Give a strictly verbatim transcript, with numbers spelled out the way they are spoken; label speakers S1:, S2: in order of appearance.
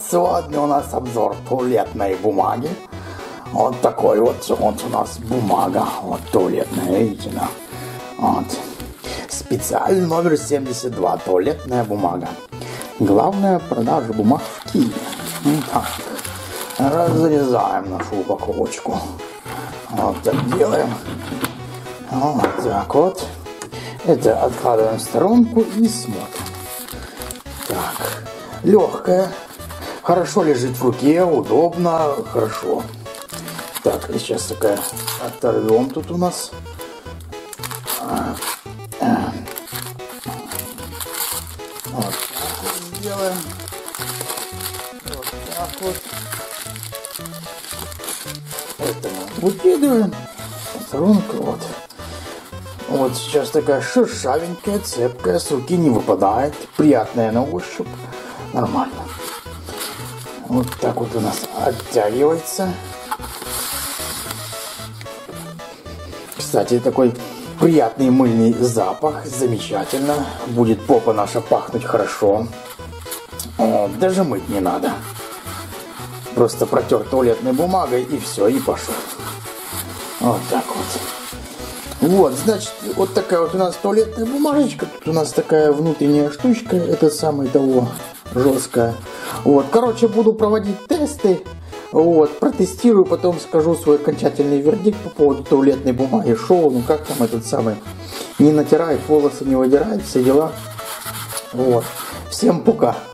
S1: Сегодня у нас обзор туалетной бумаги. Вот такой вот, вот у нас бумага, вот туалетная, видите, да? Вот. Специальный номер семьдесят два, туалетная бумага. Главная продажа бумаг в Киеве. Так, разрезаем нашу упаковочку. Вот так делаем. Вот так вот. Это откладываем в сторонку и смотрим. Так, легкая. Хорошо лежит в руке, удобно, хорошо. Так, и сейчас такая оторвем тут у нас. Вот так вот сделаем. Вот так вот. Это мы выкидываем. Сторонка вот. Вот сейчас такая шершавенькая, цепкая, с руки не выпадает. Приятная на ощупь. Нормально. Вот так вот у нас оттягивается. Кстати, такой приятный мыльный запах. Замечательно. Будет попа наша пахнуть хорошо. О, даже мыть не надо. Просто протер туалетной бумагой и все, и пошел. Вот так вот. Вот, значит, вот такая вот у нас туалетная бумажечка. Тут у нас такая внутренняя штучка. Это самый того жесткая. Вот, короче, буду проводить тесты. Вот, протестирую, потом скажу свой окончательный вердикт по поводу туалетной бумаги. Шоу, ну как там этот самый, не натирает, волосы не выдирает, все дела. Вот, всем пока.